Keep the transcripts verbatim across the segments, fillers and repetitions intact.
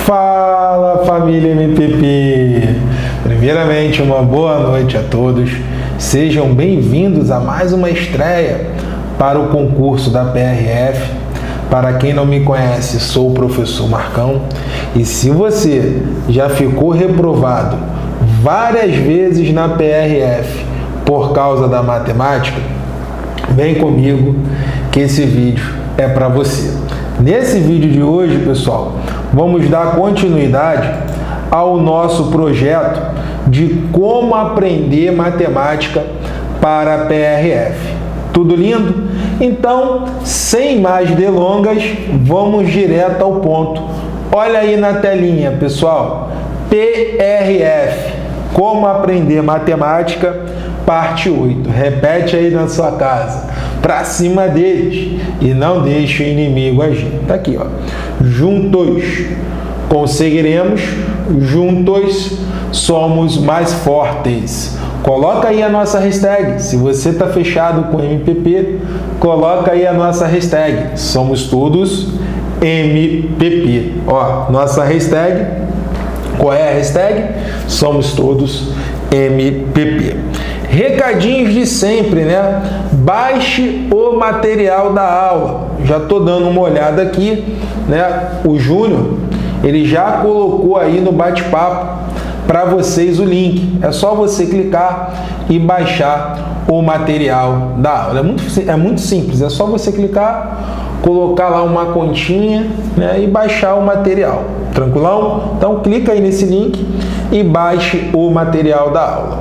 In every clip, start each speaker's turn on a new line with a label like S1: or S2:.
S1: Fala, família M P P! Primeiramente, uma boa noite a todos. Sejam bem-vindos a mais uma estreia para o concurso da P R F. Para quem não me conhece, sou o professor Marcão. E se você já ficou reprovado várias vezes na P R F por causa da matemática, vem comigo que esse vídeo é para você. Nesse vídeo de hoje, pessoal, vamos dar continuidade ao nosso projeto de como aprender matemática para a P R F. Tudo lindo? Então, sem mais delongas, vamos direto ao ponto. Olha aí na telinha, pessoal. P R F, como aprender matemática, parte oito. Repete aí na sua casa. Para cima deles e não deixe o inimigo agir. Tá aqui, ó. Juntos conseguiremos, juntos somos mais fortes. Coloca aí a nossa hashtag. Se você está fechado com M P P, coloca aí a nossa hashtag. Somos todos M P P. Ó, nossa hashtag. Qual é a hashtag? Somos todos M P P. Recadinhos de sempre, né? Baixe o material da aula. Já estou dando uma olhada aqui, né? O Júnior, ele já colocou aí no bate-papo para vocês o link. É só você clicar e baixar o material da aula. É muito, é muito simples, é só você clicar, colocar lá uma continha, né, e baixar o material. Tranquilão? Então clica aí nesse link e baixe o material da aula.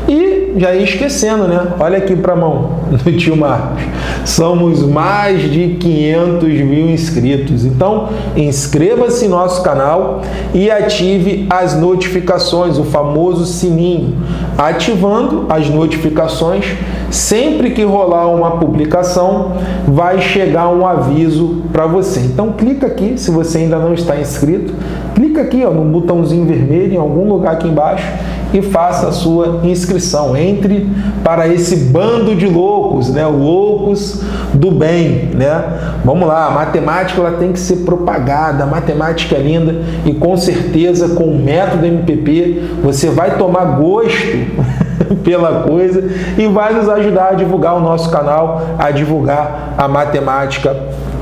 S1: E já ia esquecendo, né? Olha aqui para a mão do tio Marcos. Somos mais de quinhentos mil inscritos. Então, inscreva-se no nosso canal e ative as notificações, o famoso sininho. Ativando as notificações, sempre que rolar uma publicação, vai chegar um aviso para você. Então, clica aqui, se você ainda não está inscrito, clica aqui, ó, no botãozinho vermelho, em algum lugar aqui embaixo, e faça a sua inscrição. Entre para esse bando de loucos, né? Loucos do bem, né? Vamos lá, a matemática ela tem que ser propagada, a matemática é linda e com certeza com o método M P P você vai tomar gosto pela coisa e vai nos ajudar a divulgar o nosso canal, a divulgar a matemática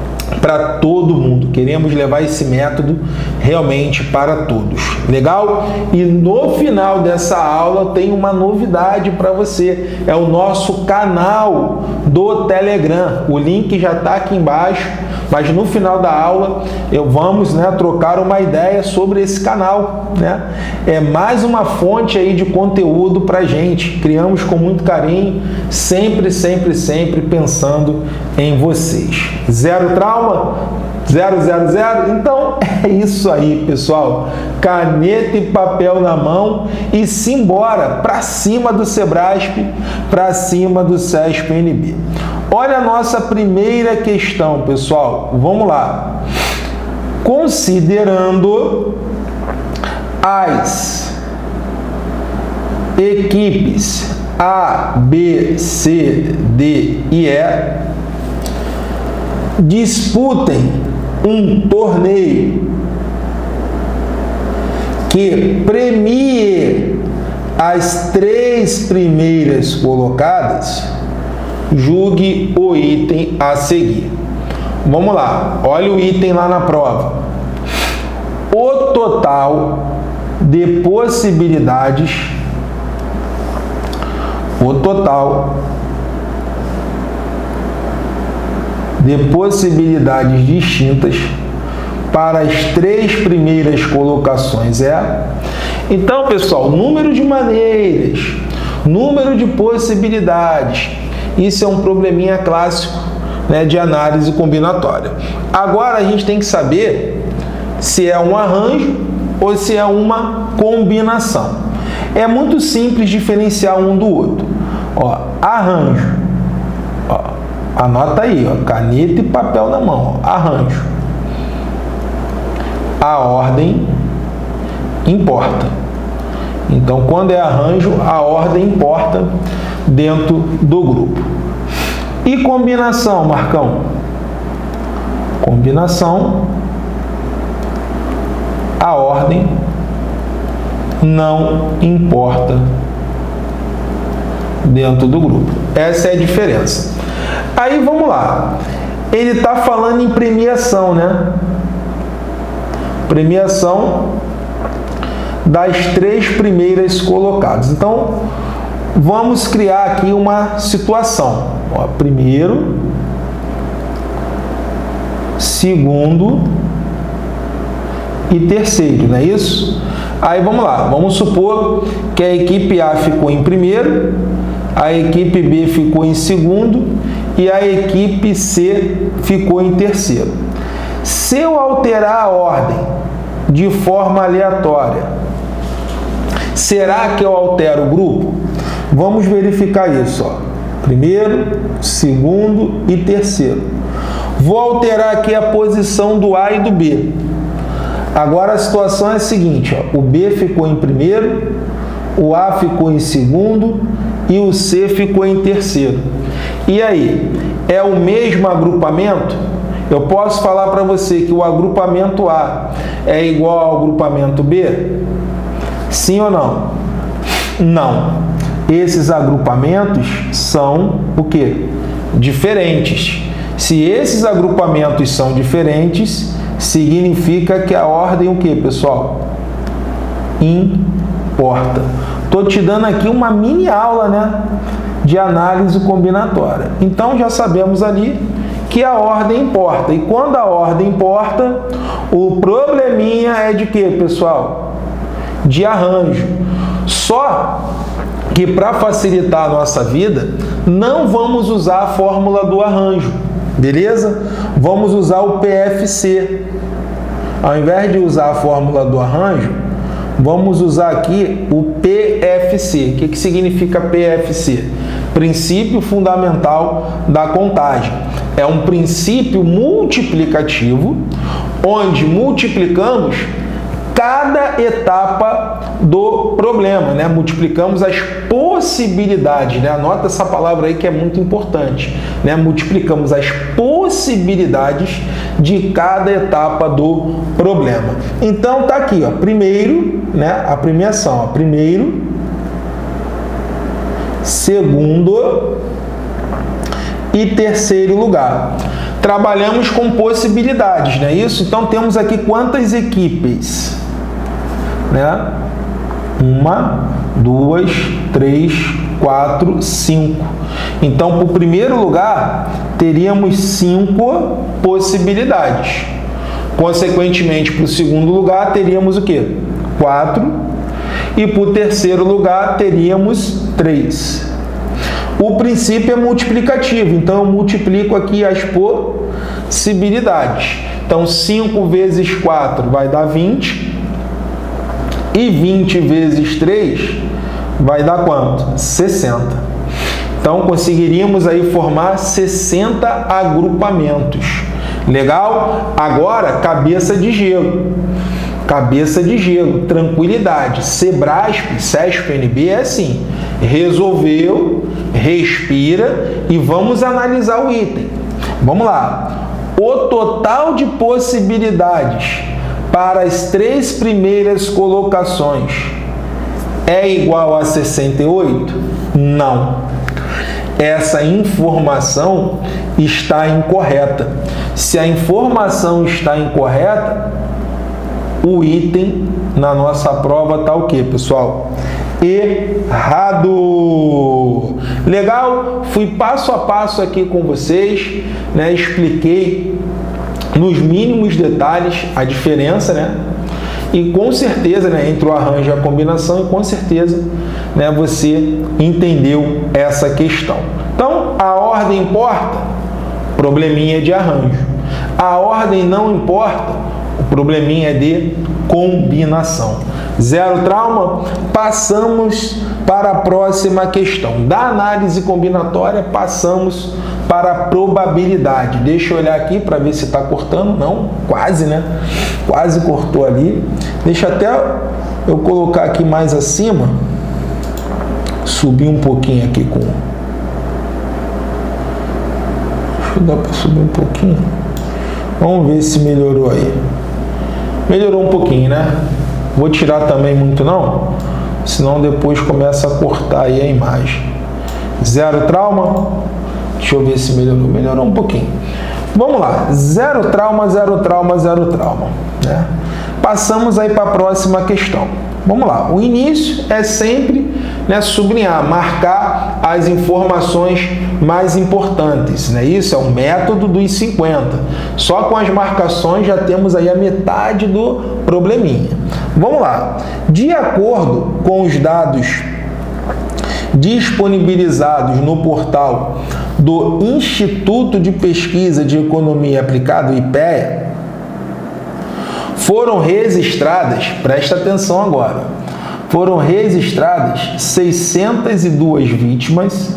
S1: para todo mundo. Queremos levar esse método realmente para todos. Legal? E no final dessa aula tem uma novidade para você. É o nosso canal do Telegram. O link já está aqui embaixo, mas no final da aula eu vamos, né, trocar uma ideia sobre esse canal, né? É mais uma fonte aí de conteúdo para gente. Criamos com muito carinho, sempre, sempre, sempre pensando em vocês. Zero trauma? Zero, zero, zero? Então é isso aí, pessoal. Caneta e papel na mão e simbora para cima do Sebrasp, para cima do SESP N B. Olha a nossa primeira questão, pessoal. Vamos lá. Considerando as equipes A, B, C, D e E disputem um torneio que premie as três primeiras colocadas, julgue o item a seguir. Vamos lá, olha o item lá na prova. O total de possibilidades, o total de possibilidades distintas para as três primeiras colocações é... Então, pessoal, número de maneiras, número de possibilidades, isso é um probleminha clássico, né, de análise combinatória. Agora a gente tem que saber se é um arranjo ou se é uma combinação. É muito simples diferenciar um do outro. Ó, arranjo. Ó, anota aí, ó, caneta e papel na mão. Ó, arranjo. A ordem importa. Então, quando é arranjo, a ordem importa dentro do grupo. E combinação, Marcão? Combinação a ordem não importa dentro do grupo. Essa é a diferença. Aí vamos lá. Ele está falando em premiação, né? Premiação das três primeiras colocadas. Então, vamos criar aqui uma situação. Ó, primeiro, segundo e terceiro, não é isso? Aí vamos lá, vamos supor que a equipe A ficou em primeiro, a equipe B ficou em segundo e a equipe C ficou em terceiro. Se eu alterar a ordem de forma aleatória, será que eu altero o grupo? Vamos verificar isso, ó. Primeiro, segundo e terceiro. Vou alterar aqui a posição do A e do B. Agora a situação é a seguinte, ó, o B ficou em primeiro, o A ficou em segundo e o C ficou em terceiro. E aí, é o mesmo agrupamento? Eu posso falar para você que o agrupamento A é igual ao agrupamento B? Sim ou não? Não. Esses agrupamentos são o quê? Diferentes. Se esses agrupamentos são diferentes, significa que a ordem o que, pessoal? Importa. Estou te dando aqui uma mini aula, né, de análise combinatória. Então já sabemos ali que a ordem importa. E quando a ordem importa, o probleminha é de quê, pessoal? De arranjo. Só que para facilitar a nossa vida, não vamos usar a fórmula do arranjo. Beleza? Vamos usar o P F C. Ao invés de usar a fórmula do arranjo, vamos usar aqui o P F C. O que, que significa P F C? Princípio fundamental da contagem. É um princípio multiplicativo, onde multiplicamos cada etapa do problema, né? Multiplicamos as possibilidades, né? Anota essa palavra aí que é muito importante, né? Multiplicamos as possibilidades de cada etapa do problema. Então tá aqui, ó, primeiro, né? A premiação, ó, primeiro, segundo e terceiro lugar. Trabalhamos com possibilidades, não é isso? Então temos aqui quantas equipes? Né? Uma, duas, três, quatro, cinco. Então, para o primeiro lugar, teríamos cinco possibilidades. Consequentemente, para o segundo lugar, teríamos o quê? Quatro. E para o terceiro lugar, teríamos três. O princípio é multiplicativo, então eu multiplico aqui as possibilidades. Então, cinco vezes quatro vai dar vinte. E vinte vezes três vai dar quanto? sessenta. Então, conseguiríamos aí formar sessenta agrupamentos. Legal? Agora, cabeça de gelo. Cabeça de gelo, tranquilidade. Sebrasp, Sesp, N B é assim. Resolveu, respira e vamos analisar o item. Vamos lá. O total de possibilidades para as três primeiras colocações é igual a sessenta e oito? Não. Essa informação está incorreta. Se a informação está incorreta, o item na nossa prova está o quê, pessoal? Errado. Legal? Fui passo a passo aqui com vocês, né? Expliquei nos mínimos detalhes a diferença, né? E com certeza, né, entre o arranjo e a combinação, e com certeza, né, você entendeu essa questão. Então, a ordem importa? Probleminha de arranjo. A ordem não importa? O probleminha é de combinação. Zero trauma? Passamos para a próxima questão. Da análise combinatória, passamos para a probabilidade. Deixa eu olhar aqui para ver se está cortando. Não, quase, né? Quase cortou ali. Deixa até eu colocar aqui mais acima. Subir um pouquinho aqui com... Deixa eu dar para subir um pouquinho. Vamos ver se melhorou aí. Melhorou um pouquinho, né? Vou tirar também muito não, senão depois começa a cortar aí a imagem. Zero trauma. Deixa eu ver se melhorou. Melhorou um pouquinho. Vamos lá. Zero trauma, zero trauma, zero trauma. Né? Passamos aí para a próxima questão. Vamos lá. O início é sempre, né, sublinhar, marcar as informações mais importantes. Né? Isso é o método dos cinquenta. Só com as marcações já temos aí a metade do probleminha. Vamos lá. De acordo com os dados disponibilizados no portal do Instituto de Pesquisa de Economia Aplicada, o IPEA, foram registradas, presta atenção agora, foram registradas seiscentas e duas vítimas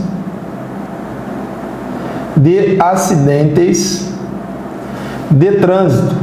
S1: de acidentes de trânsito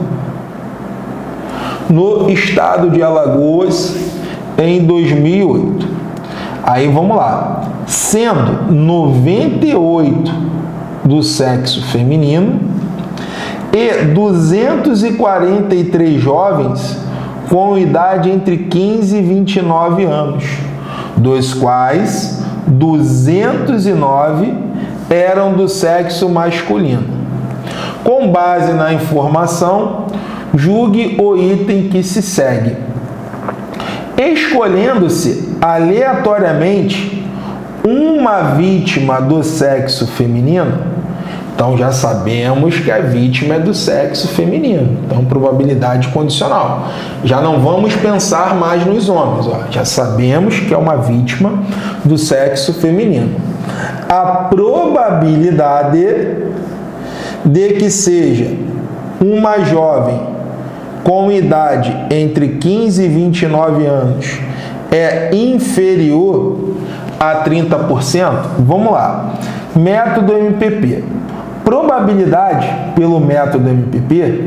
S1: no estado de Alagoas em dois mil e oito. Aí vamos lá, sendo noventa e oito do sexo feminino e duzentos e quarenta e três jovens com idade entre quinze e vinte e nove anos, dos quais duzentos e nove eram do sexo masculino. Com base na informação, julgue o item que se segue. Escolhendo-se aleatoriamente uma vítima do sexo feminino, então já sabemos que a vítima é do sexo feminino, então probabilidade condicional. Já não vamos pensar mais nos homens, ó. Já sabemos que é uma vítima do sexo feminino. A probabilidade de que seja uma jovem com idade entre quinze e vinte e nove anos é inferior a trinta por cento? Vamos lá. Método M P P. Probabilidade pelo método M P P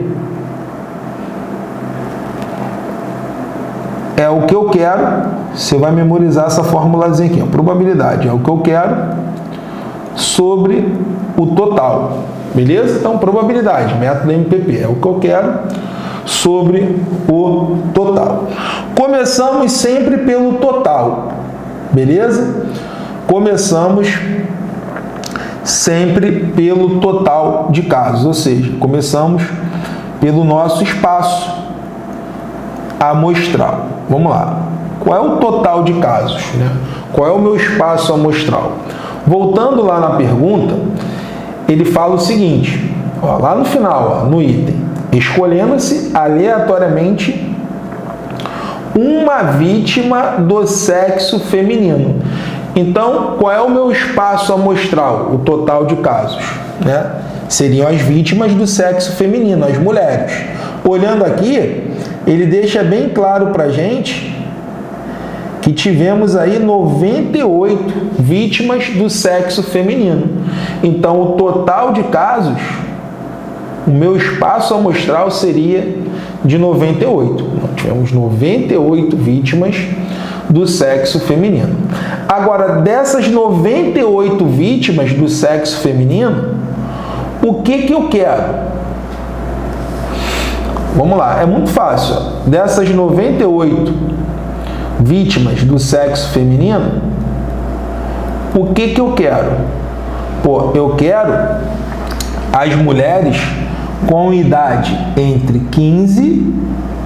S1: é o que eu quero. Você vai memorizar essa formulazinha aqui. A probabilidade é o que eu quero sobre o total. Beleza? Então, probabilidade, método M P P, é o que eu quero sobre o total. Começamos sempre pelo total, beleza? Começamos sempre pelo total de casos, ou seja, começamos pelo nosso espaço amostral. Vamos lá. Qual é o total de casos, né? Qual é o meu espaço amostral? Voltando lá na pergunta, ele fala o seguinte, ó, lá no final, ó, no item, escolhendo-se aleatoriamente uma vítima do sexo feminino. Então, qual é o meu espaço amostral? O total de casos, né? Seriam as vítimas do sexo feminino, as mulheres. Olhando aqui, ele deixa bem claro para a gente que tivemos aí noventa e oito vítimas do sexo feminino. Então, o total de casos, o meu espaço amostral seria de noventa e oito. Nós tivemos noventa e oito vítimas do sexo feminino. Agora, dessas noventa e oito vítimas do sexo feminino, o que que eu quero? Vamos lá, é muito fácil. Ó. Dessas noventa e oito vítimas do sexo feminino, o que que eu quero? Pô, eu quero as mulheres com idade entre quinze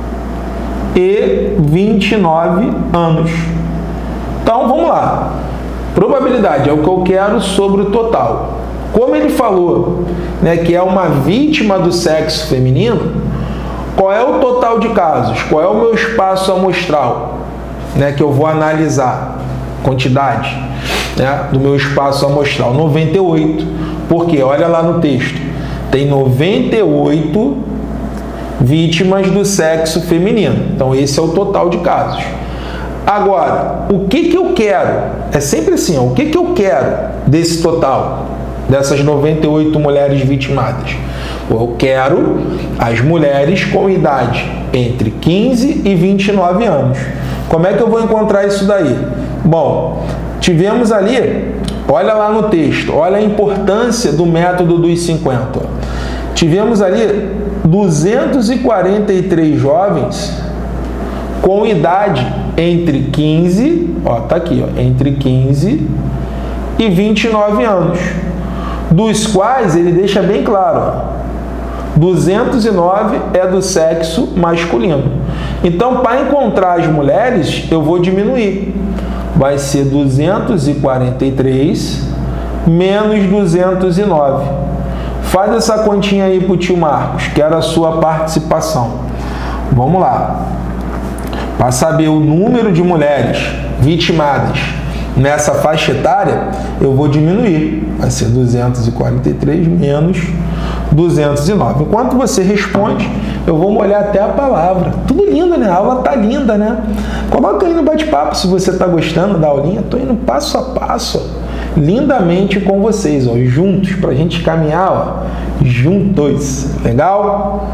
S1: e vinte e nove anos. Então, vamos lá. Probabilidade é o que eu quero sobre o total. Como ele falou, né, que é uma vítima do sexo feminino, qual é o total de casos? Qual é o meu espaço amostral, né, que eu vou analisar? Quantidade, né, do meu espaço amostral, noventa e oito. Porque, olha lá no texto, tem noventa e oito vítimas do sexo feminino. Então, esse é o total de casos. Agora, o que que eu quero? É sempre assim, ó, o que que eu quero desse total, dessas noventa e oito mulheres vitimadas? Eu quero as mulheres com idade entre quinze e vinte e nove anos. Como é que eu vou encontrar isso daí? Bom, tivemos ali, olha lá no texto, olha a importância do método dos cinquenta. Tivemos ali duzentos e quarenta e três jovens com idade entre quinze, ó, tá aqui, ó, entre quinze e vinte e nove anos, dos quais ele deixa bem claro, ó, duzentos e nove é do sexo masculino. Então, para encontrar as mulheres, eu vou diminuir. Vai ser duzentos e quarenta e três menos duzentos e nove. Faz essa continha aí para o tio Marcos, quero a sua participação. Vamos lá. Para saber o número de mulheres vitimadas nessa faixa etária, eu vou diminuir. Vai ser duzentos e quarenta e três menos duzentos e nove. Enquanto você responde, eu vou molhar até a palavra. Tudo lindo, né? A aula tá linda, né? Coloca aí no bate-papo se você tá gostando da aulinha. Tô indo passo a passo, ó, lindamente com vocês, ó, juntos, pra gente caminhar, ó, juntos. Legal?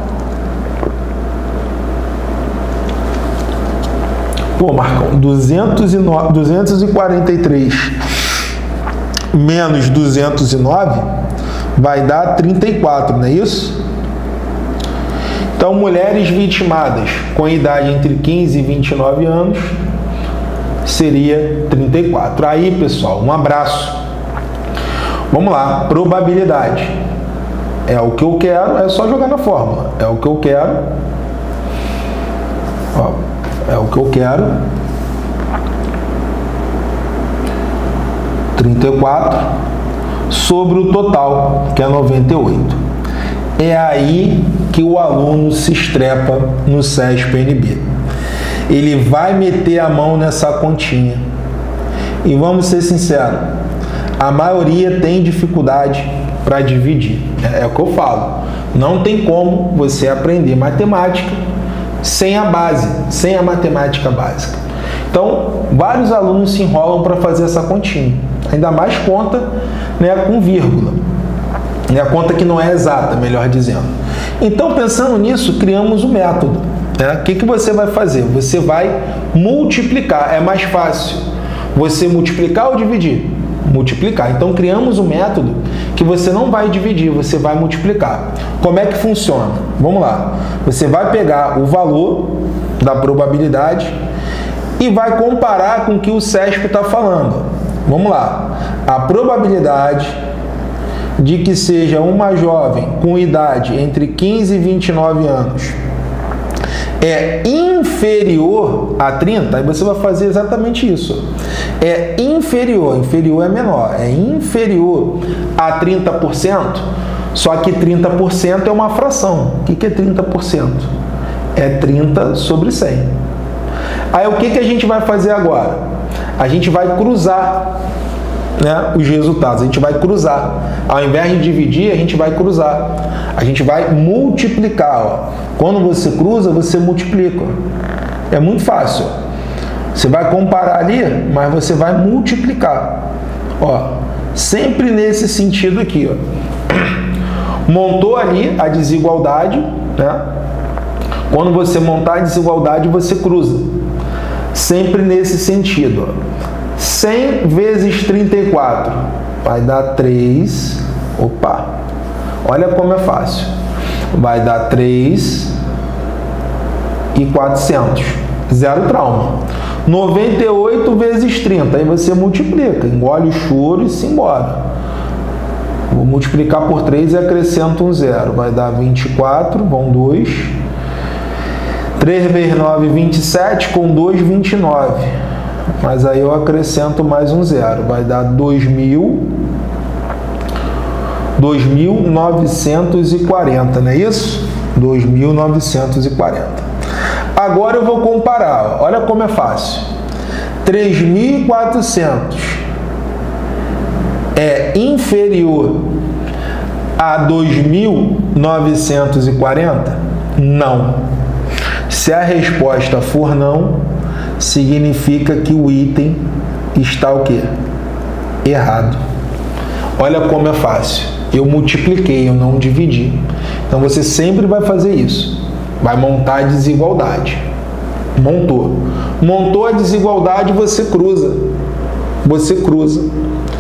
S1: Pô, Marcão, duzentos e quarenta e três menos duzentos e nove vai dar trinta e quatro, não é isso? Então, mulheres vitimadas com idade entre quinze e vinte e nove anos seria trinta e quatro. Aí, pessoal, um abraço. Vamos lá, probabilidade. É o que eu quero, é só jogar na fórmula. É o que eu quero. Ó, é o que eu quero. trinta e quatro sobre o total, que é noventa e oito. É aí que o aluno se estrepa no SESP-N B. Ele vai meter a mão nessa continha. E vamos ser sinceros, a maioria tem dificuldade para dividir. É, é o que eu falo. Não tem como você aprender matemática sem a base, sem a matemática básica. Então, vários alunos se enrolam para fazer essa continha. Ainda mais conta, né, com vírgula. É a conta que não é exata, melhor dizendo. Então, pensando nisso, criamos o método. Né? O que, que você vai fazer? Você vai multiplicar. É mais fácil você multiplicar ou dividir? Multiplicar. Então, criamos um método que você não vai dividir, você vai multiplicar. Como é que funciona? Vamos lá. Você vai pegar o valor da probabilidade e vai comparar com o que o SESP está falando. Vamos lá. A probabilidade de que seja uma jovem com idade entre quinze e vinte e nove anos é inferior a trinta, aí você vai fazer exatamente isso. É inferior, inferior é menor, é inferior a trinta por cento, só que trinta por cento é uma fração. O que é trinta por cento? É trinta sobre cem. Aí o que, que a gente vai fazer agora? A gente vai cruzar, né, os resultados, a gente vai cruzar. Ao invés de dividir, a gente vai cruzar. A gente vai multiplicar. Ó. Quando você cruza, você multiplica. É muito fácil. Você vai comparar ali, mas você vai multiplicar. Ó, sempre nesse sentido aqui. Ó. Montou ali a desigualdade, né? Quando você montar a desigualdade, você cruza. Sempre nesse sentido. Ó. cem vezes trinta e quatro vai dar três. Opa! Olha como é fácil. Vai dar três e quatrocentos. Zero trauma. noventa e oito vezes trinta. Aí você multiplica. Engole o choro e se embora. Vou multiplicar por três e acrescento um zero. Vai dar vinte e quatro. Vão dois. três vezes nove, vinte e sete. Com dois, vinte e nove. Mas aí eu acrescento mais um zero. Vai dar dois mil. dois mil novecentos e quarenta, não é isso? dois mil novecentos e quarenta. Agora eu vou comparar. Olha como é fácil. três mil e quatrocentos é inferior a dois mil novecentos e quarenta? Não. Se a resposta for não, significa que o item está o quê? Errado. Olha como é fácil. Eu multipliquei, eu não dividi. Então você sempre vai fazer isso. Vai montar a desigualdade. Montou. Montou a desigualdade, você cruza. Você cruza.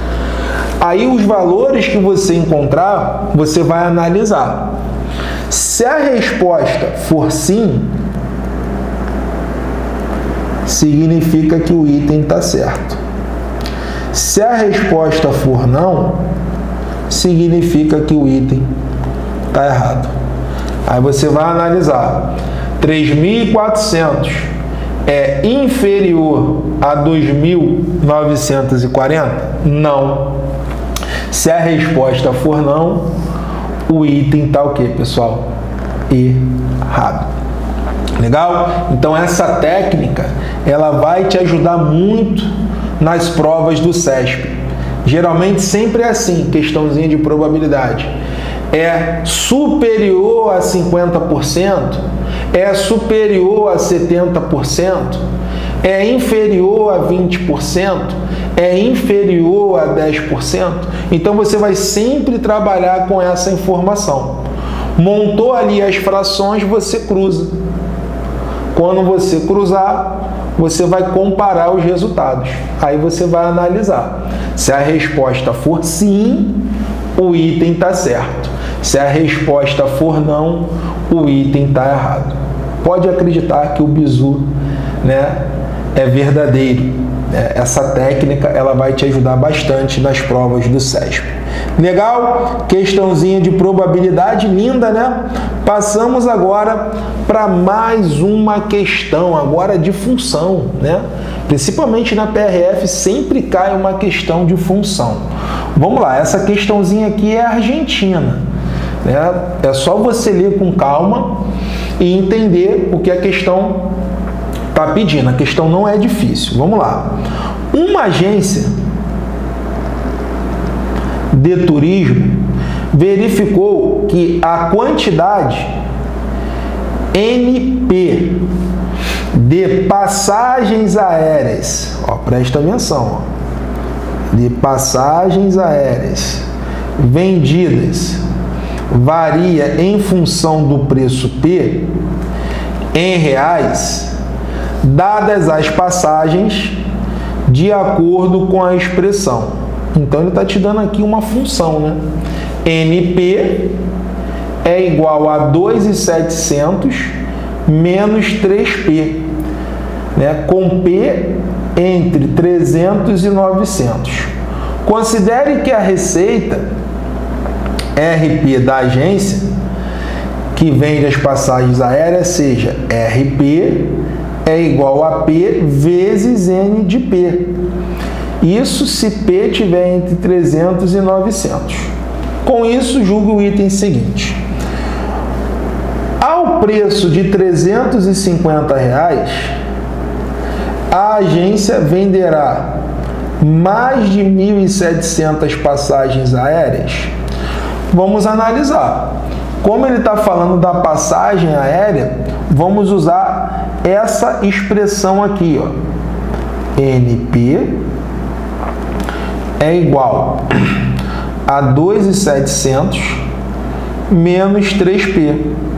S1: Aí os valores que você encontrar, você vai analisar. Se a resposta for sim, significa que o item está certo. Se a resposta for não, significa que o item está errado. Aí você vai analisar. três mil e quatrocentos é inferior a dois mil novecentos e quarenta? Não. Se a resposta for não, o item está o quê, pessoal? Errado. Legal? Então essa técnica, ela vai te ajudar muito nas provas do SESP. Geralmente sempre é assim, questãozinha de probabilidade. É superior a cinquenta por cento? É superior a setenta por cento? É inferior a vinte por cento? É inferior a dez por cento? Então você vai sempre trabalhar com essa informação. Montou ali as frações, você cruza. Quando você cruzar, você vai comparar os resultados. Aí você vai analisar. Se a resposta for sim, o item está certo. Se a resposta for não, o item está errado. Pode acreditar que o bizu, né, é verdadeiro. Essa técnica, ela vai te ajudar bastante nas provas do SESP. Legal? Questãozinha de probabilidade linda, né? Passamos agora para mais uma questão, agora de função, né? Principalmente na P R F sempre cai uma questão de função. Vamos lá, essa questãozinha aqui é argentina, né? É só você ler com calma e entender o que a questão está pedindo. A questão não é difícil. Vamos lá. Uma agência de turismo verificou que a quantidade N P de passagens aéreas, ó, presta atenção, ó, de passagens aéreas vendidas varia em função do preço P em reais, dadas as passagens de acordo com a expressão. Então ele está te dando aqui uma função, né? N P é igual a dois mil e setecentos menos três P, né? Com P entre trezentos e novecentos. Considere que a receita R P da agência que vende as passagens aéreas seja R P é igual a P vezes N de P. Isso se P tiver entre trezentos e novecentos. Com isso, julgue o item seguinte. Ao preço de trezentos e cinquenta reais, a agência venderá mais de mil e setecentas passagens aéreas. Vamos analisar. Como ele está falando da passagem aérea, vamos usar essa expressão aqui, ó. N P é igual a dois mil e setecentos menos três P.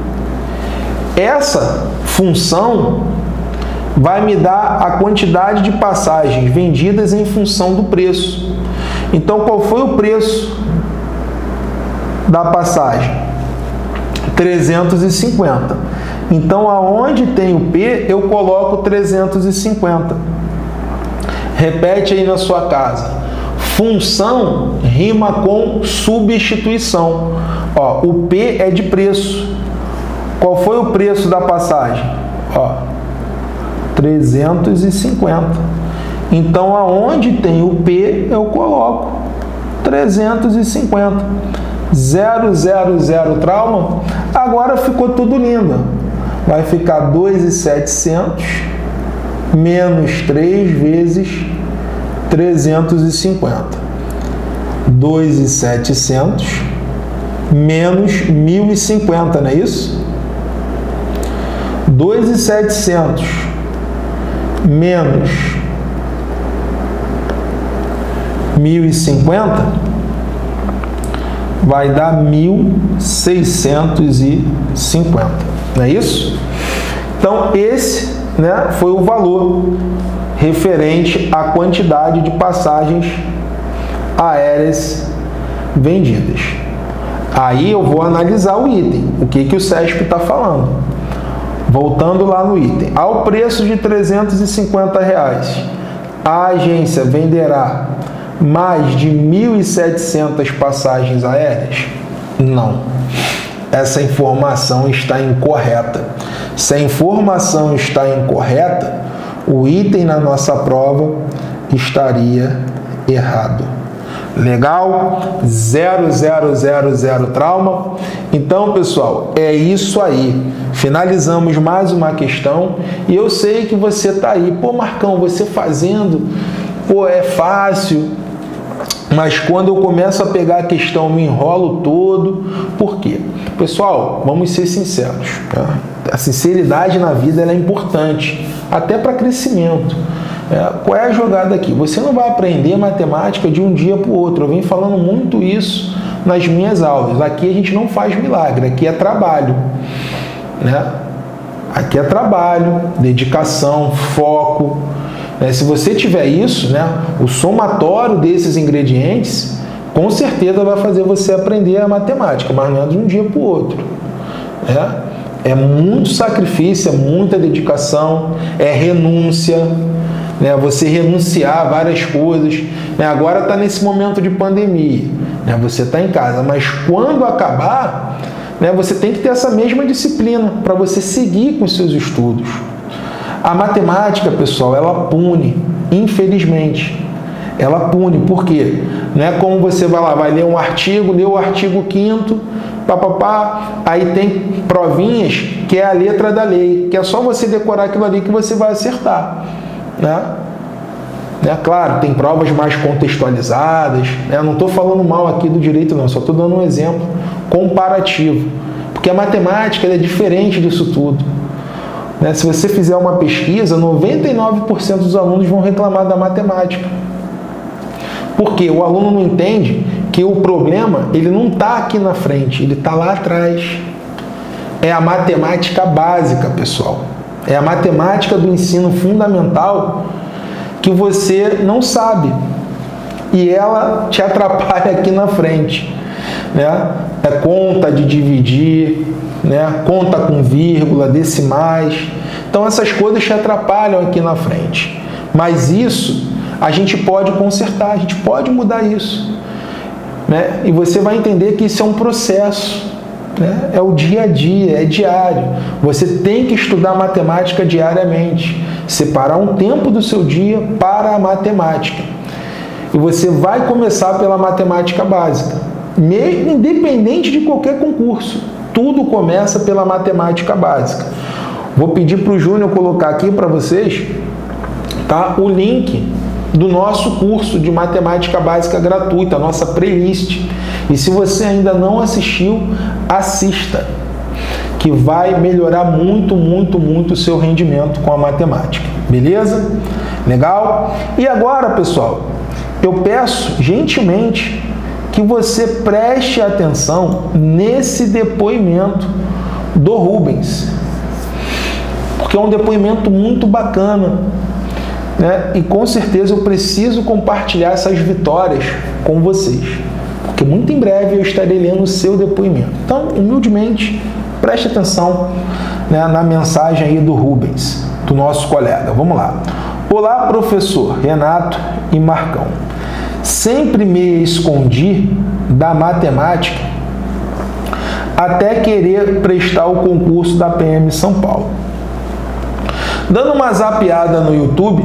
S1: Essa função vai me dar a quantidade de passagens vendidas em função do preço. Então, qual foi o preço da passagem? trezentos e cinquenta. Então, aonde tem o P, eu coloco trezentos e cinquenta. Repete aí na sua casa. Função rima com substituição. Ó, o P é de preço. Qual foi o preço da passagem? Ó, trezentos e cinquenta. Então, aonde tem o P, eu coloco trezentos e cinquenta. zero, zero, zero trauma. Agora ficou tudo lindo. Vai ficar dois mil e setecentos menos três vezes trezentos e cinquenta. dois mil e setecentos menos mil e cinquenta, não é isso? dois mil e setecentos menos mil e cinquenta vai dar mil seiscentos e cinquenta, não é isso? Então, esse, né, foi o valor referente à quantidade de passagens aéreas vendidas. Aí eu vou analisar o item, o que, que o SESP está falando. Voltando lá no item, ao preço de trezentos e cinquenta reais, a agência venderá mais de mil e setecentas passagens aéreas? Não. Essa informação está incorreta. Se a informação está incorreta, o item na nossa prova estaria errado. Legal? Zero, zero, zero, zero trauma. Então, pessoal, é isso aí. Finalizamos mais uma questão e eu sei que você está aí. Pô, Marcão, você fazendo, pô, é fácil. Mas quando eu começo a pegar a questão, eu me enrolo todo. Por quê? Pessoal, vamos ser sinceros. Tá? A sinceridade na vida ela é importante, até para crescimento. É, qual é a jogada aqui? Você não vai aprender matemática de um dia para o outro. Eu venho falando muito isso nas minhas aulas. Aqui a gente não faz milagre, aqui é trabalho. Né? Aqui é trabalho, dedicação, foco. Né? Se você tiver isso, né, o somatório desses ingredientes, com certeza vai fazer você aprender a matemática, mas não é de um dia para o outro. Né? É muito sacrifício, é muita dedicação, é renúncia. Né, você renunciar a várias coisas, né, agora está nesse momento de pandemia, né, você está em casa, mas quando acabar, né, você tem que ter essa mesma disciplina para você seguir com os seus estudos. A matemática, pessoal, ela pune, infelizmente, ela pune, por quê? Não é como você vai lá, vai ler um artigo, ler o artigo quinto, papapá, aí tem provinhas que é a letra da lei, que é só você decorar aquilo ali que você vai acertar. Né? Né? Claro, tem provas mais contextualizadas, né? Não estou falando mal aqui do direito não, só estou dando um exemplo comparativo, porque a matemática ela é diferente disso tudo. Né? Se você fizer uma pesquisa, noventa e nove por cento dos alunos vão reclamar da matemática. Por quê? O aluno não entende que o problema ele não está aqui na frente, ele está lá atrás. É a matemática básica, pessoal. É a matemática do ensino fundamental que você não sabe e ela te atrapalha aqui na frente. Né? É conta de dividir, né? Conta com vírgula, decimais. Então essas coisas te atrapalham aqui na frente. Mas isso a gente pode consertar, a gente pode mudar isso. Né? E você vai entender que isso é um processo. Né? É o dia a dia, é diário. Você tem que estudar matemática diariamente, separar um tempo do seu dia para a matemática. E você vai começar pela matemática básica, mesmo independente de qualquer concurso. Tudo começa pela matemática básica. Vou pedir para o Júnior colocar aqui para vocês, tá, o link do nosso curso de matemática básica gratuita, a nossa playlist. E se você ainda não assistiu, assista, que vai melhorar muito, muito, muito o seu rendimento com a matemática. Beleza? Legal? E agora, pessoal, eu peço gentilmente que você preste atenção nesse depoimento do Rubens, porque é um depoimento muito bacana. Né? E com certeza eu preciso compartilhar essas vitórias com vocês, porque muito em breve eu estarei lendo o seu depoimento. Então, humildemente, preste atenção, né, na mensagem aí do Rubens, do nosso colega. Vamos lá. Olá, professor Renato e Marcão. Sempre me escondi da matemática até querer prestar o concurso da P M São Paulo. Dando uma zapeada no YouTube,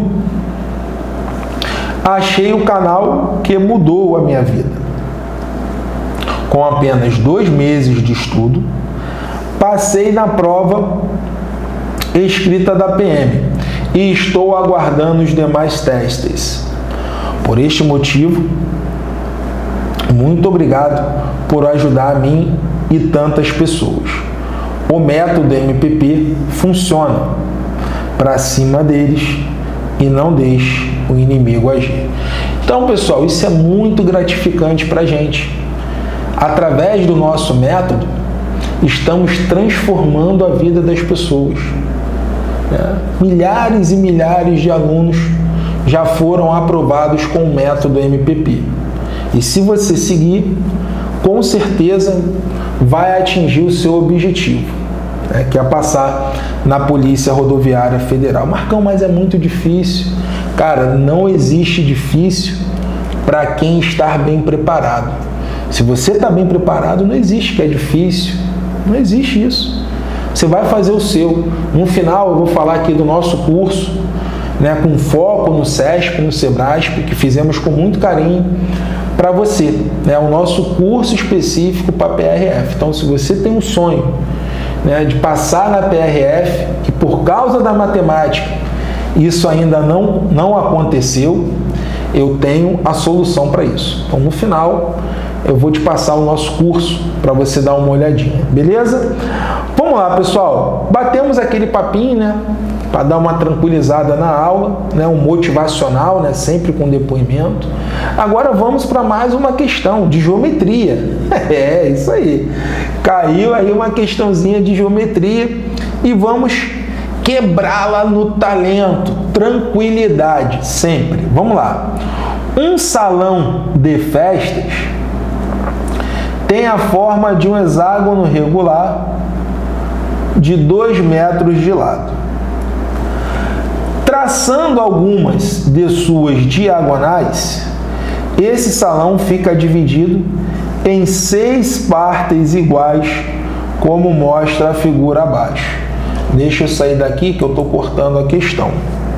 S1: achei o canal que mudou a minha vida. Com apenas dois meses de estudo, passei na prova escrita da P M e estou aguardando os demais testes. Por este motivo, muito obrigado por ajudar a mim e tantas pessoas. O método M P P funciona. Para cima deles e não deixe o inimigo agir. Então, pessoal, isso é muito gratificante para a gente. Através do nosso método, estamos transformando a vida das pessoas. Né? Milhares e milhares de alunos já foram aprovados com o método M P P. E se você seguir, com certeza vai atingir o seu objetivo, né, que é passar na Polícia Rodoviária Federal. Marcão, mas é muito difícil. Cara, não existe difícil para quem está bem preparado. Se você está bem preparado, não existe que é difícil. Não existe isso. Você vai fazer o seu. No final, eu vou falar aqui do nosso curso, né, com foco no SESP, no SEBRASP, que fizemos com muito carinho para você. É, né, o nosso curso específico para P R F. Então, se você tem um sonho, né, de passar na P R F e por causa da matemática isso ainda não, não aconteceu, eu tenho a solução para isso. Então, no final, eu vou te passar o nosso curso para você dar uma olhadinha, beleza? Vamos lá, pessoal. Batemos aquele papinho, né, para dar uma tranquilizada na aula, né, um motivacional, né, sempre com depoimento. Agora vamos para mais uma questão de geometria. É, isso aí. Caiu aí uma questãozinha de geometria e vamos quebrá-la no talento. Tranquilidade, sempre. Vamos lá. Um salão de festas tem a forma de um hexágono regular de dois metros de lado. Traçando algumas de suas diagonais, esse salão fica dividido em seis partes iguais, como mostra a figura abaixo. Deixa eu sair daqui que eu estou cortando a questão.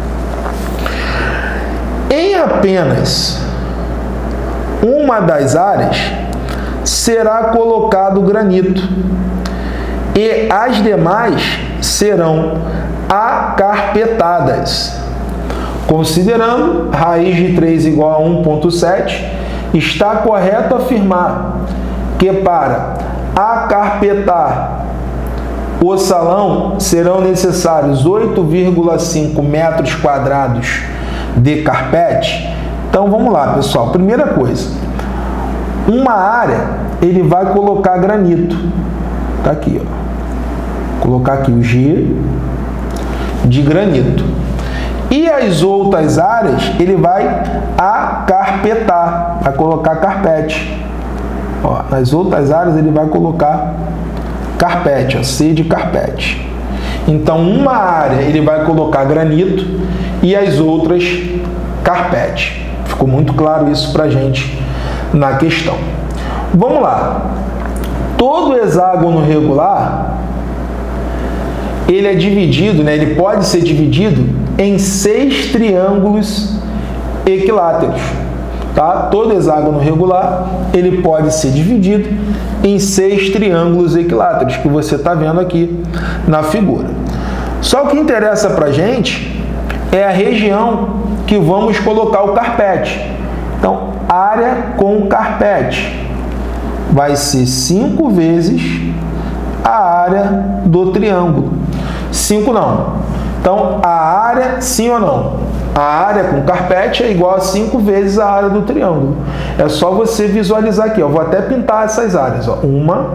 S1: Em apenas uma das áreas será colocado granito e as demais serão acarpetadas. Considerando raiz de três igual a um vírgula sete, está correto afirmar que para acarpetar o salão serão necessários oito vírgula cinco metros quadrados de carpete. Então vamos lá, pessoal. Primeira coisa, uma área ele vai colocar granito. Tá aqui, ó. Colocar aqui o G de granito. E as outras áreas ele vai acarpetar, vai colocar carpete. Ó, nas outras áreas ele vai colocar carpete, ó, C de carpete. Então, uma área ele vai colocar granito e as outras carpete. Ficou muito claro isso pra gente na questão. Vamos lá. Todo hexágono regular ele é dividido, né, ele pode ser dividido em seis triângulos equiláteros. Tá? Todo hexágono regular ele pode ser dividido em seis triângulos equiláteros, que você está vendo aqui na figura. Só o que interessa para a gente é a região que vamos colocar o carpete. Então, área com carpete vai ser cinco vezes a área do triângulo. cinco não. Então, a área, sim ou não? A área com carpete é igual a cinco vezes a área do triângulo. É só você visualizar aqui. Eu vou até pintar essas áreas. Ó. Uma,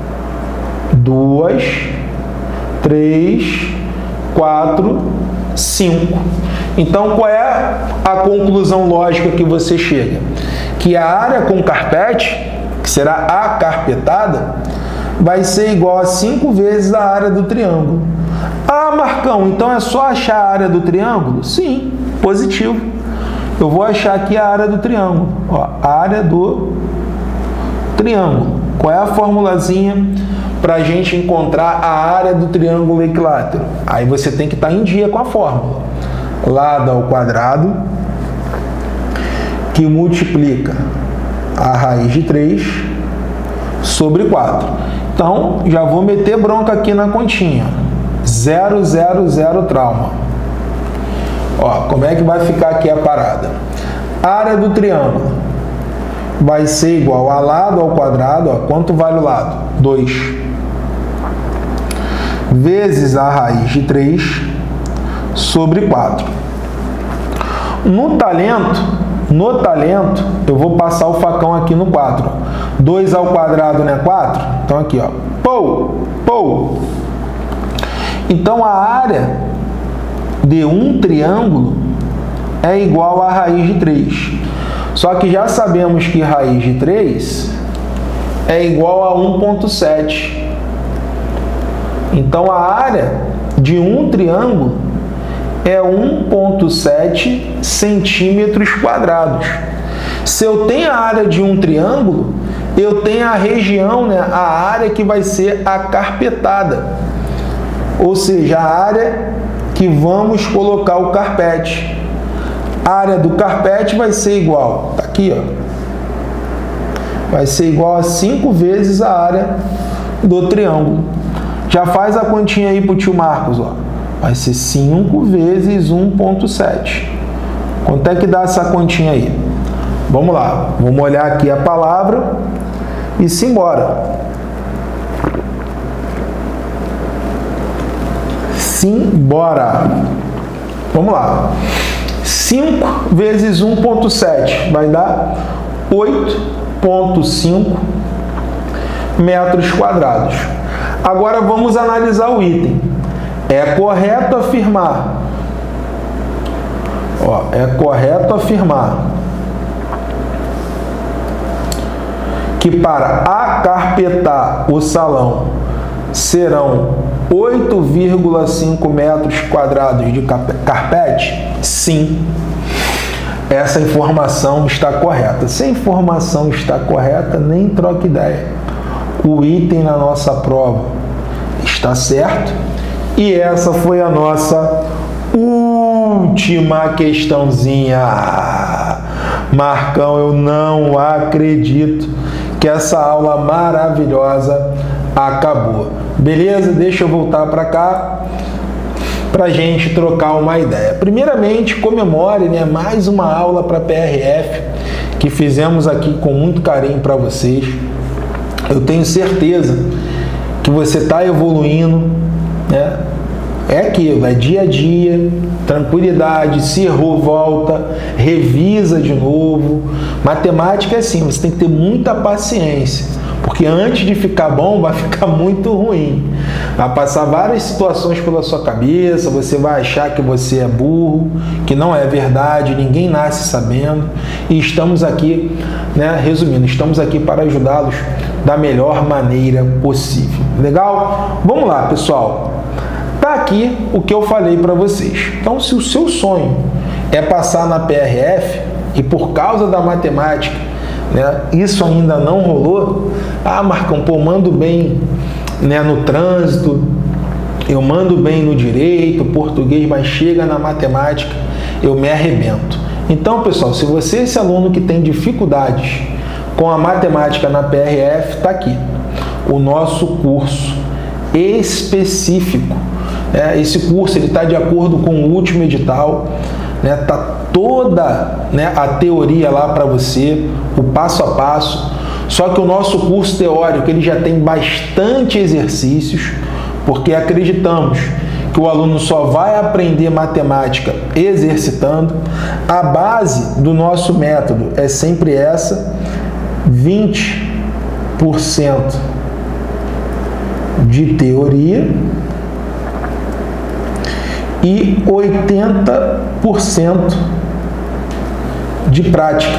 S1: duas, três, quatro, cinco. Então, qual é a conclusão lógica que você chega? Que a área com carpete, que será acarpetada, vai ser igual a cinco vezes a área do triângulo. Ah, Marcão, então é só achar a área do triângulo? Sim, positivo. Eu vou achar aqui a área do triângulo. Ó, a área do triângulo. Qual é a formulazinha para a gente encontrar a área do triângulo equilátero? Aí você tem que estar em dia com a fórmula. Lado ao quadrado, que multiplica a raiz de três sobre quatro. Então, já vou meter bronca aqui na continha. zero, zero, zero trauma. Ó, como é que vai ficar aqui a parada? A área do triângulo vai ser igual a lado ao quadrado. Ó, quanto vale o lado? dois. Vezes a raiz de três sobre quatro. No talento, no talento, eu vou passar o facão aqui no quatro. dois ao quadrado não é quatro? Então aqui, ó. Pou, pou. Então, a área de um triângulo é igual a raiz de três. Só que já sabemos que raiz de três é igual a um ponto sete. Então, a área de um triângulo é um ponto sete centímetros quadrados. Se eu tenho a área de um triângulo, eu tenho a região, né, a área que vai ser a carpetada, ou seja, a área que vamos colocar o carpete. A área do carpete vai ser igual, tá aqui, ó, vai ser igual a cinco vezes a área do triângulo. Já faz a continha aí pro tio Marcos, ó. Vai ser cinco vezes um ponto sete. Quanto é que dá essa continha aí? Vamos lá, vamos olhar aqui a palavra e simbora. Simbora. Vamos lá. cinco vezes um ponto sete vai dar oito ponto cinco metros quadrados. Agora vamos analisar o item. É correto afirmar, ó, é correto afirmar que para acarpetar o salão serão oito vírgula cinco metros quadrados de carpete? Sim, essa informação está correta. Se a informação está correta, nem troque ideia. O item na nossa prova está certo e essa foi a nossa última questãozinha. Marcão, eu não acredito que essa aula maravilhosa acabou. Beleza? Deixa eu voltar para cá para a gente trocar uma ideia. Primeiramente, comemore, né, mais uma aula para P R F que fizemos aqui com muito carinho para vocês. Eu tenho certeza que você está evoluindo, né? É aquilo, é dia a dia, tranquilidade, se errou, volta, revisa de novo. Matemática é assim, você tem que ter muita paciência, porque antes de ficar bom, vai ficar muito ruim. Vai passar várias situações pela sua cabeça, você vai achar que você é burro, que não é verdade, ninguém nasce sabendo. E estamos aqui, né, resumindo, estamos aqui para ajudá-los da melhor maneira possível. Legal? Vamos lá, pessoal. Tá aqui o que eu falei para vocês. Então, se o seu sonho é passar na P R F e por causa da matemática, né, isso ainda não rolou, ah, Marcão, pô, mando bem, né, no trânsito, eu mando bem no direito, português, mas chega na matemática, eu me arrebento. Então, pessoal, se você é esse aluno que tem dificuldades com a matemática na P R F, tá aqui o nosso curso específico. É, esse curso ele está de acordo com o último edital, né? Tá toda, né, a teoria lá para você, o passo a passo. Só que o nosso curso teórico ele já tem bastante exercícios, porque acreditamos que o aluno só vai aprender matemática exercitando. A base do nosso método é sempre essa: vinte por cento de teoria e oitenta por cento de prática,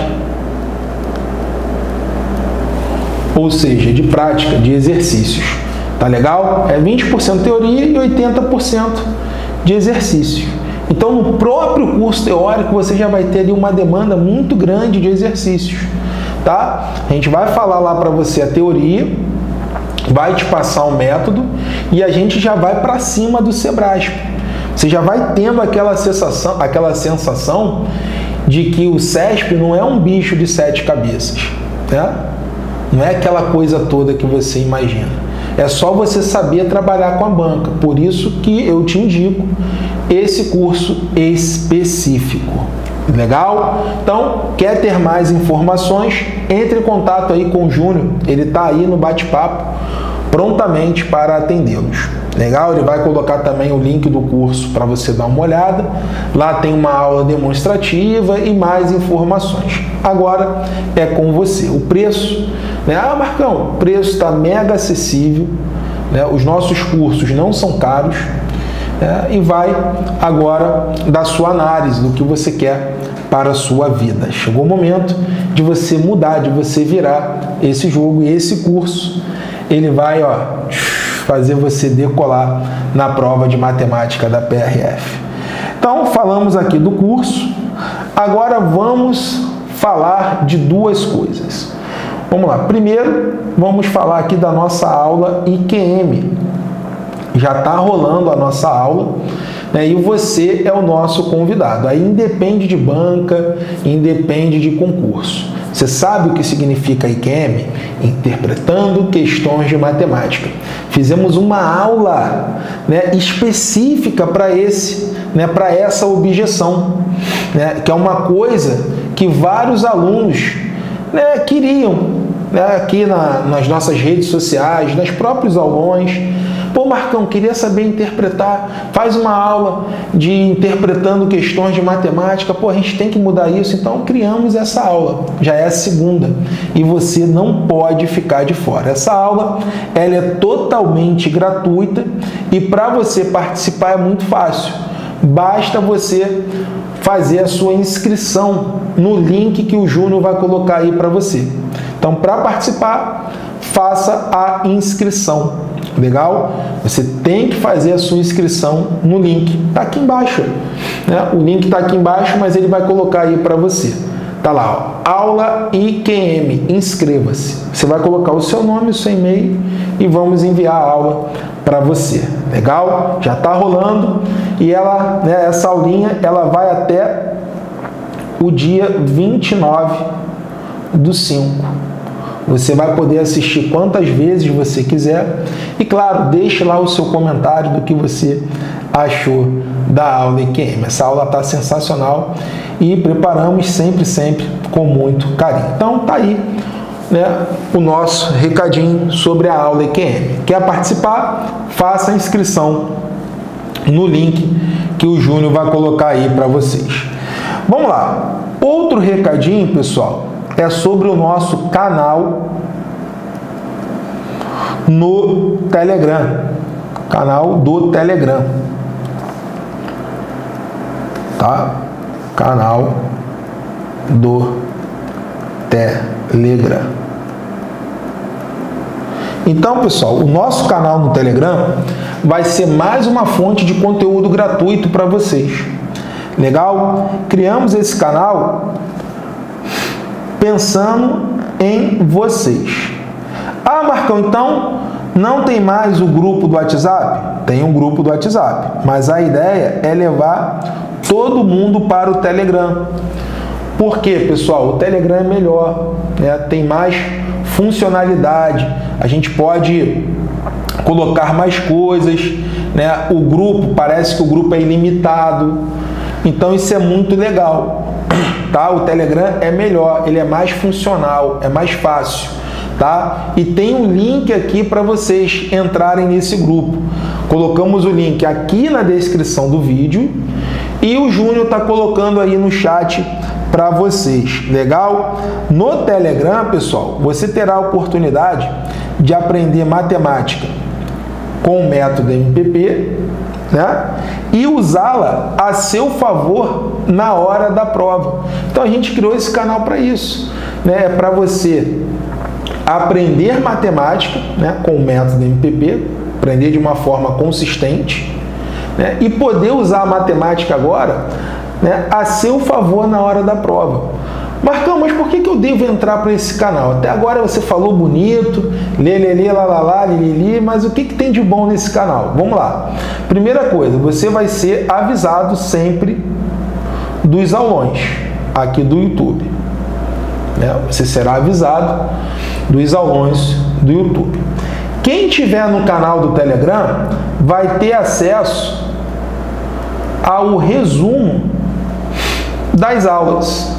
S1: ou seja, de prática, de exercícios. Tá legal? É vinte por cento teoria e oitenta por cento de exercícios. Então, no próprio curso teórico, você já vai ter ali uma demanda muito grande de exercícios, tá? A gente vai falar lá para você a teoria, vai te passar o método e a gente já vai para cima do Sebrasp. Você já vai tendo aquela sensação, aquela sensação de que o SESP não é um bicho de sete cabeças, né? Não é aquela coisa toda que você imagina. É só você saber trabalhar com a banca. Por isso que eu te indico esse curso específico. Legal? Então, quer ter mais informações? Entre em contato aí com o Júnior. Ele está aí no bate-papo, prontamente para atendê-los. Legal? Ele vai colocar também o link do curso para você dar uma olhada. Lá tem uma aula demonstrativa e mais informações. Agora é com você. O preço, né? Ah, Marcão, o preço está mega acessível, né? Os nossos cursos não são caros. é, e vai agora dar sua análise do que você quer para a sua vida. Chegou o momento de você mudar, de você virar esse jogo, e esse curso ele vai, ó, fazer você decolar na prova de matemática da P R F. Então, falamos aqui do curso. Agora vamos falar de duas coisas. Vamos lá. Primeiro, vamos falar aqui da nossa aula I Q M. Já está rolando a nossa aula, né, e você é o nosso convidado. Aí independe de banca, independe de concurso. Você sabe o que significa I Q M? Interpretando questões de matemática. Fizemos uma aula, né, específica para esse, né, para essa objeção, né, que é uma coisa que vários alunos, né, queriam, né, aqui na, nas nossas redes sociais, nos próprios aulões. Pô, Marcão, queria saber interpretar, faz uma aula de interpretando questões de matemática. Pô, a gente tem que mudar isso, então criamos essa aula, já é a segunda, e você não pode ficar de fora. Essa aula, ela é totalmente gratuita, e para você participar é muito fácil, basta você fazer a sua inscrição no link que o Júnior vai colocar aí para você. Então, para participar, faça a inscrição. Legal? Você tem que fazer a sua inscrição no link. Está aqui embaixo. Né? O link está aqui embaixo, mas ele vai colocar aí para você. Tá lá, ó, aula I Q M, inscreva-se. Você vai colocar o seu nome, o seu e-mail e vamos enviar a aula para você. Legal? Já está rolando e ela, né, essa aulinha ela vai até o dia vinte e nove do cinco. Você vai poder assistir quantas vezes você quiser e, claro, deixe lá o seu comentário do que você achou da aula I Q M. Essa aula está sensacional e preparamos sempre, sempre com muito carinho. Então, tá aí, né, o nosso recadinho sobre a aula I Q M. Quer participar? Faça a inscrição no link que o Júnior vai colocar aí para vocês. Vamos lá. Outro recadinho, pessoal, é sobre o nosso canal no Telegram, canal do Telegram, tá? Canal do Telegram. Então, pessoal, o nosso canal no Telegram vai ser mais uma fonte de conteúdo gratuito para vocês. Legal? Criamos esse canal pensando em vocês. Ah, Marcão, então não tem mais o grupo do WhatsApp? Tem um grupo do WhatsApp, mas a ideia é levar todo mundo para o Telegram. Por quê, pessoal? O Telegram é melhor, né? Tem mais funcionalidade, a gente pode colocar mais coisas, né? O grupo, parece que o grupo é ilimitado, então isso é muito legal. Tá? O Telegram é melhor, ele é mais funcional, é mais fácil, tá? E tem um link aqui para vocês entrarem nesse grupo. Colocamos o link aqui na descrição do vídeo e o Júnior está colocando aí no chat para vocês. Legal? No Telegram, pessoal, você terá a oportunidade de aprender matemática com o método M P P, né? E usá-la a seu favor na hora da prova. Então a gente criou esse canal para isso, né? É para você aprender matemática, né, com o método M P P, aprender de uma forma consistente, né, e poder usar a matemática agora, né, a seu favor na hora da prova. Marcão, mas por que que eu devo entrar para esse canal? Até agora você falou bonito, lê, lê, lê, lá, lá, lá, li, li, li, mas o que que tem de bom nesse canal? Vamos lá. Primeira coisa, você vai ser avisado sempre dos aulões aqui do YouTube. Né? Você será avisado dos aulões do YouTube. Quem tiver no canal do Telegram vai ter acesso ao resumo das aulas.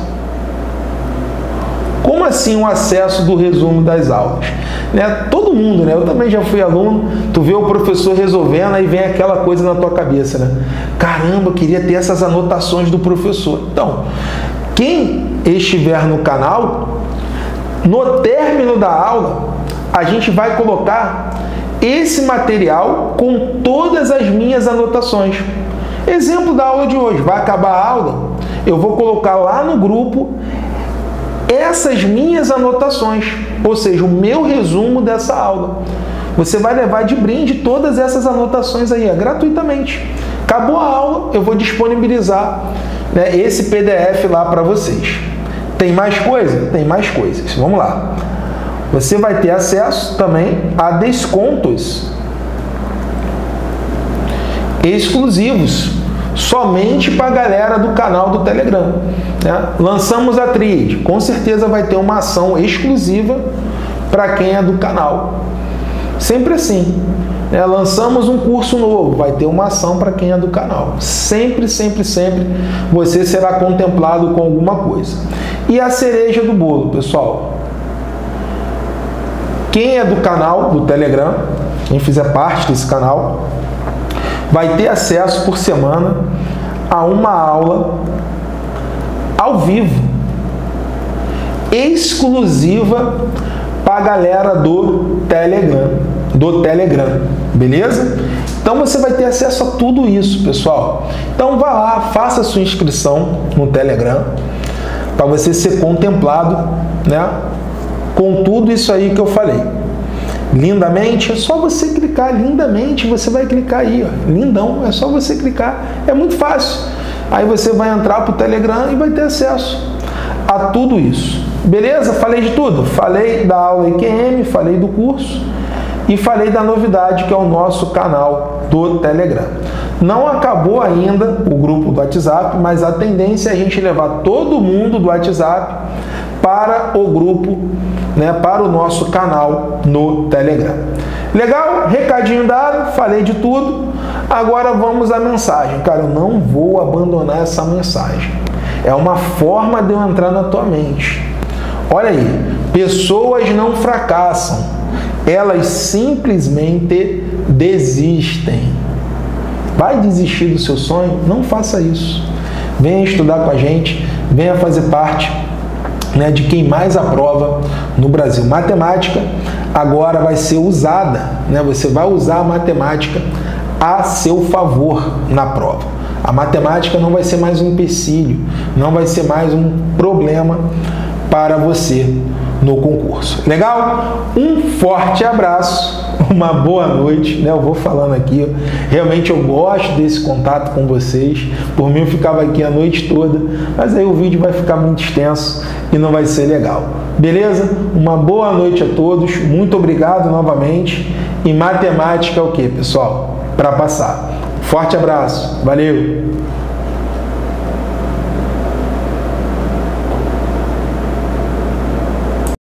S1: Como assim o acesso do resumo das aulas? Né? Todo mundo, né? Eu também já fui aluno, tu vê o professor resolvendo, aí vem aquela coisa na tua cabeça, né? Caramba, eu queria ter essas anotações do professor. Então, quem estiver no canal, no término da aula, a gente vai colocar esse material com todas as minhas anotações. Exemplo da aula de hoje, vai acabar a aula, eu vou colocar lá no grupo essas minhas anotações, ou seja, o meu resumo dessa aula. Você vai levar de brinde todas essas anotações aí, é, gratuitamente. Acabou a aula, eu vou disponibilizar, né, esse P D F lá para vocês. Tem mais coisa? Tem mais coisas. Vamos lá. Você vai ter acesso também a descontos exclusivos, somente para a galera do canal do Telegram. Né? Lançamos a tríade, com certeza vai ter uma ação exclusiva para quem é do canal. Sempre assim. Né? Lançamos um curso novo, vai ter uma ação para quem é do canal. Sempre, sempre, sempre você será contemplado com alguma coisa. E a cereja do bolo, pessoal. Quem é do canal do Telegram, quem fizer parte desse canal, vai ter acesso por semana a uma aula ao vivo, exclusiva para a galera do Telegram, do Telegram, beleza? Então você vai ter acesso a tudo isso, pessoal. Então vá lá, faça a sua inscrição no Telegram para você ser contemplado, né, com tudo isso aí que eu falei. Lindamente, é só você clicar, lindamente, você vai clicar aí, ó, lindão, é só você clicar, é muito fácil. Aí você vai entrar para o Telegram e vai ter acesso a tudo isso. Beleza? Falei de tudo? Falei da aula I Q M, falei do curso e falei da novidade que é o nosso canal do Telegram. Não acabou ainda o grupo do WhatsApp, mas a tendência é a gente levar todo mundo do WhatsApp para o grupo, né, para o nosso canal no Telegram. Legal? Recadinho dado, falei de tudo. Agora vamos à mensagem. Cara, eu não vou abandonar essa mensagem. É uma forma de eu entrar na tua mente. Olha aí, pessoas não fracassam, elas simplesmente desistem. Vai desistir do seu sonho? Não faça isso. Venha estudar com a gente, venha fazer parte, né, de quem mais aprova no Brasil. Matemática agora vai ser usada, né? Você vai usar a matemática a seu favor na prova. A matemática não vai ser mais um empecilho, não vai ser mais um problema para você no concurso. Legal? Um forte abraço, uma boa noite, né? Eu vou falando aqui, realmente eu gosto desse contato com vocês. Por mim eu ficava aqui a noite toda, mas aí o vídeo vai ficar muito extenso e não vai ser legal. Beleza? Uma boa noite a todos, muito obrigado novamente. E matemática é o que, pessoal? Para passar. Forte abraço, valeu!